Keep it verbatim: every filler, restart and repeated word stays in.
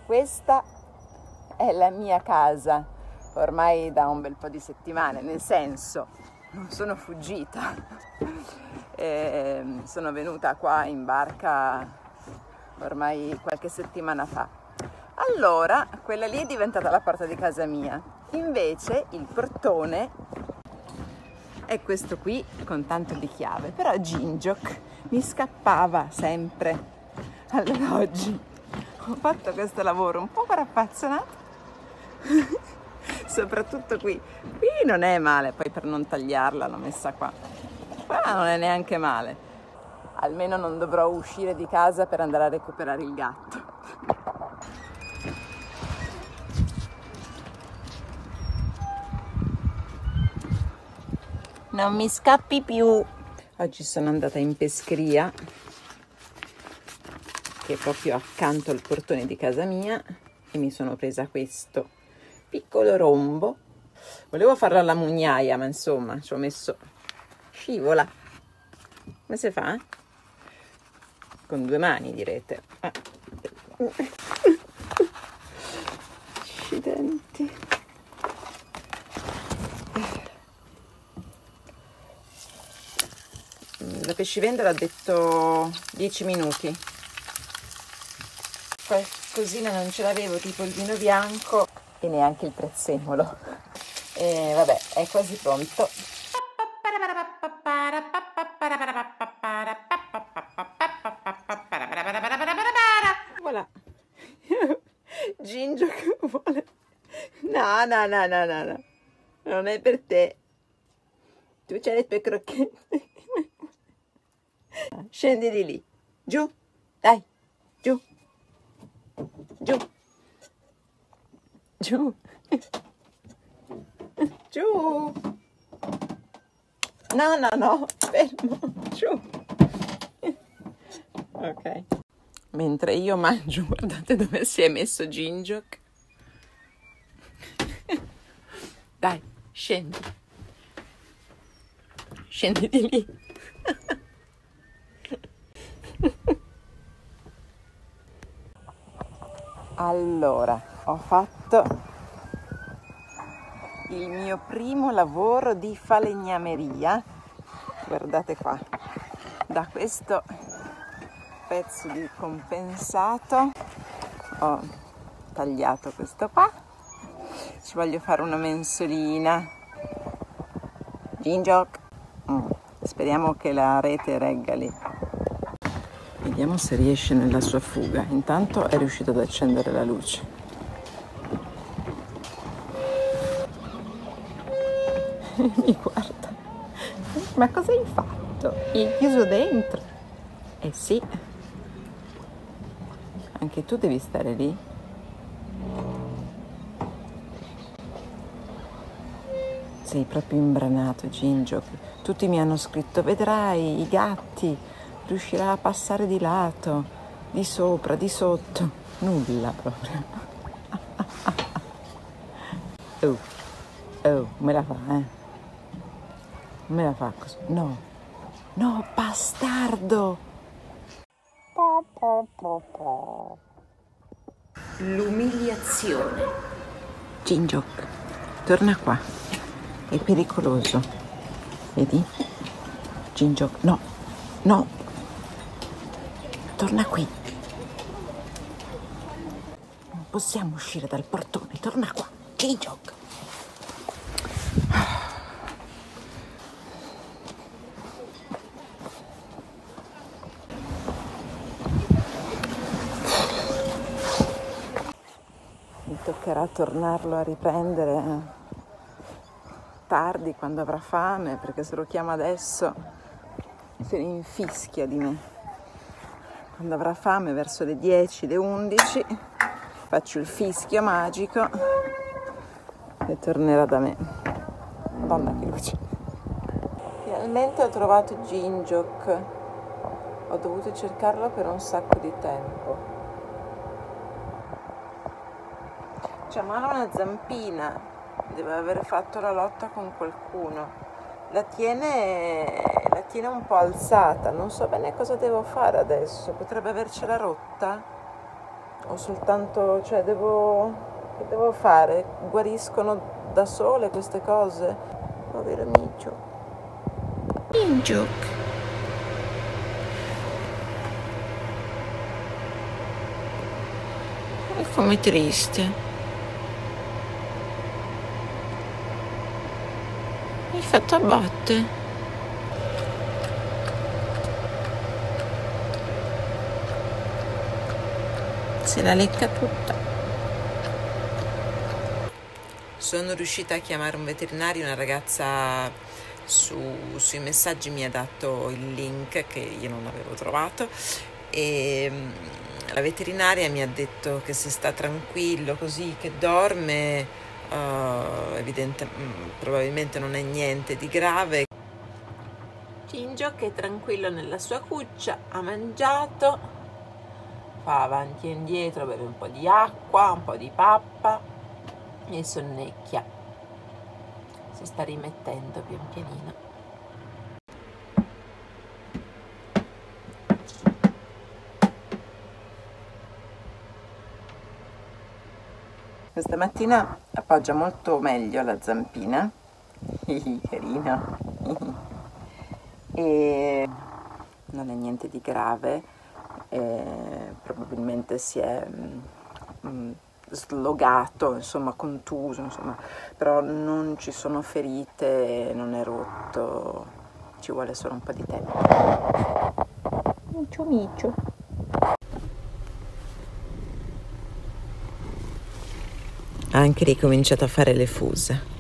Questa è la mia casa ormai da un bel po' di settimane, nel senso, non sono fuggita, e sono venuta qua in barca ormai qualche settimana fa. Allora, quella lì è diventata la porta di casa mia, invece il portone è questo qui con tanto di chiave, però Gingiok mi scappava sempre. Allora oggi ho fatto questo lavoro un po' raffazzonato, soprattutto qui. Qui non è male, poi per non tagliarla l'ho messa qua. Qua non è neanche male. Almeno non dovrò uscire di casa per andare a recuperare il gatto. Non mi scappi più. Oggi sono andata in pescheria, che è proprio accanto al portone di casa mia, e mi sono presa questo piccolo rombo. Volevo farlo alla mugnaia, ma insomma ci ho messo, scivola. Come si fa? Con due mani, direte. Ah. Accidenti. La pescivendolo ha detto dieci minuti. Qualcosina non ce l'avevo, tipo il vino bianco e neanche il prezzemolo. E vabbè, è quasi pronto. Voilà. Gingio che vuole. No, no, no, no, no, no. Non è per te. Tu c'hai le tue crocchette. Scendi di lì. Giù. Dai. Giù. Giù. Giù. Giù. No, no, no. Fermo. Giù. Ok. Mentre io mangio, guardate dove si è messo Gingiok. Dai, scendi. Scendi di lì. Allora, ho fatto il mio primo lavoro di falegnameria. Guardate qua, da questo pezzo di compensato ho tagliato questo qua. Ci voglio fare una mensolina. Gingiok. Mm. Speriamo che la rete regga lì. Vediamo se riesce nella sua fuga. Intanto è riuscito ad accendere la luce. Mi guarda. Ma cosa hai fatto? Hai chiuso dentro? Eh sì. Anche tu devi stare lì. Sei proprio imbranato, Gingiok. Tutti mi hanno scritto, vedrai, i gatti, riuscirà a passare di lato, di sopra, di sotto. Nulla proprio. Oh, oh, me la fa, eh? Me la fa così. No, no, bastardo! L'umiliazione. Gingiok, torna qua. È pericoloso. Vedi? Gingiok, no, no. Torna qui. Non possiamo uscire dal portone. Torna qua. Gingiok. Mi toccherà tornarlo a riprendere tardi, quando avrà fame, perché se lo chiamo adesso se ne infischia di me. Quando avrà fame, verso le dieci, le undici, faccio il fischio magico e tornerà da me. Madonna che luce. Finalmente ho trovato Gingiok. Ho dovuto cercarlo per un sacco di tempo. C'ha male una zampina. Deve aver fatto la lotta con qualcuno. La tiene, la tiene un po' alzata. Non so bene cosa devo fare adesso. Potrebbe avercela rotta. o soltanto, cioè devo, che devo fare? Guariscono da sole queste cose? Povero Micio. Ingiuk. E come triste. Mi hai fatto a botte. Se la lecca tutta. Sono riuscita a chiamare un veterinario, una ragazza su, sui messaggi mi ha dato il link che io non avevo trovato e la veterinaria mi ha detto che se sta tranquillo così, che dorme, uh, evidente, probabilmente non è niente di grave. Gingio che è tranquillo nella sua cuccia, ha mangiato, fa avanti e indietro, beve un po' di acqua, un po' di pappa e sonnecchia. Si sta rimettendo pian pianino. Questa mattina appoggia molto meglio la zampina, carina, e non è niente di grave. Eh, probabilmente si è mh, slogato, insomma contuso, insomma, però non ci sono ferite, non è rotto, ci vuole solo un po' di tempo. Micio micio. Ha anche ricominciato a fare le fuse.